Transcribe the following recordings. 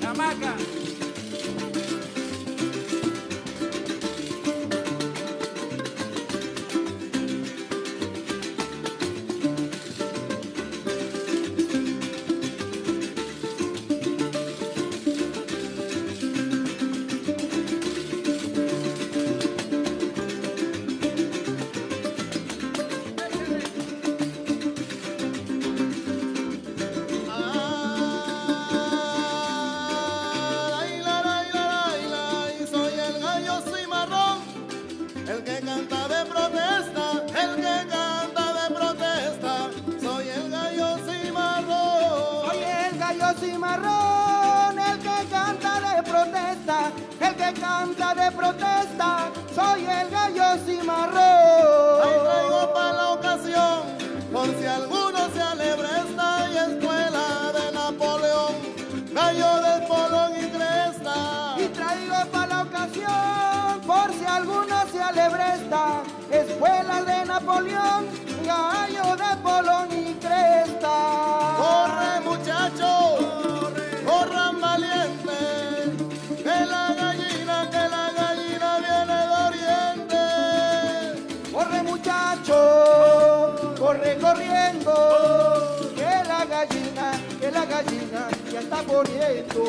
chamaca. El que canta de protesta, el que canta de protesta, soy el gallo cimarrón. Soy el gallo cimarrón, el que canta de protesta, el que canta de protesta, soy el gallo cimarrón. Ahí traigo para la ocasión, por si alguno se alebresta, y escuela de Napoleón, gallo del polón y cresta. Y traigo para la ocasión, por si alguno se alebresta, escuela de Napoleón, gallo de polón y cresta. Corre muchachos, corran valientes, que la gallina viene de oriente. Corre muchacho, corre corriendo, que la gallina ya está poniendo.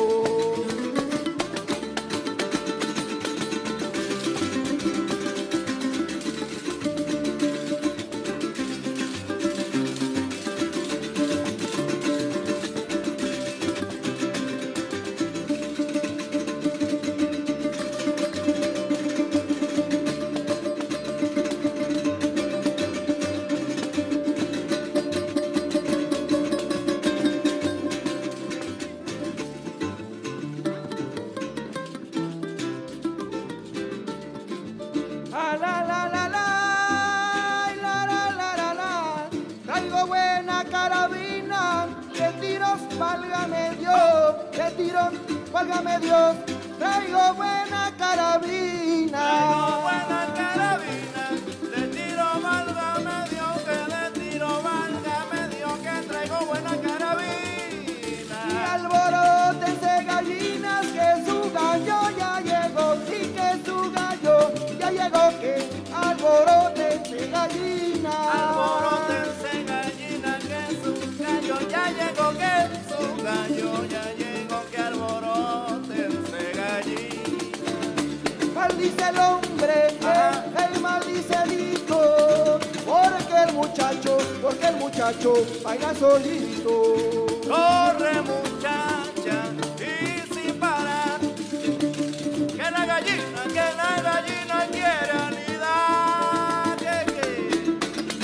Traigo buena carabina, de tiros, válgame Dios, de tiros, válgame Dios, traigo buena carabina. Traigo buena carabina, de tiro válgame Dios, que de tiro válgame Dios, que traigo buena carabina. Y alborótense gallinas, que su gallo ya llegó, y que su gallo ya llegó, que alborótense gallinas. Alborótense gallina, que su gallo ya llegó, que su gallo ya llegó, que alborótense gallina. Maldice el hombre, él maldice el hijo, porque el muchacho baila solito. Corre muchacha y sin parar, que la gallina quiere anidar. Que.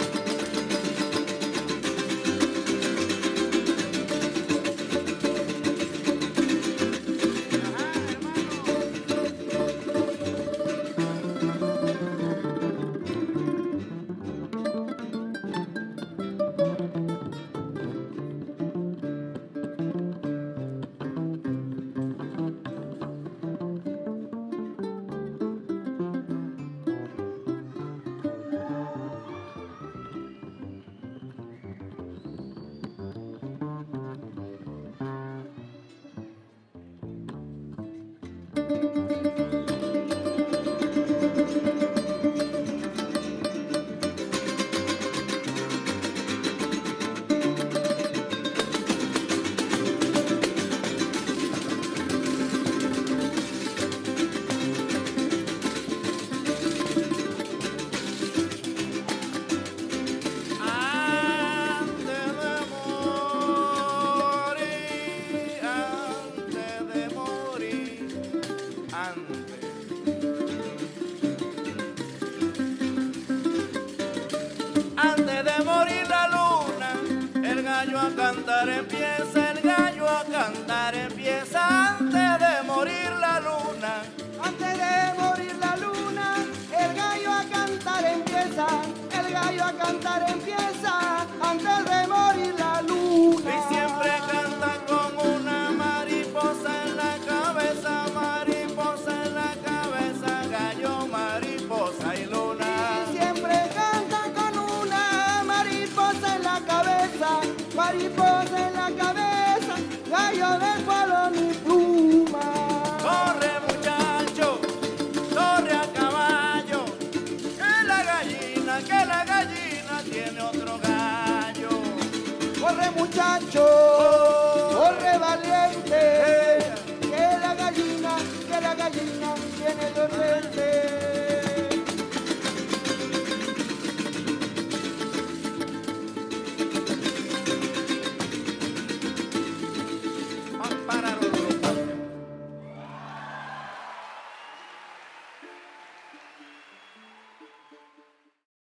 Antes de morir la luna, el gallo a cantar empieza, el gallo a cantar empieza.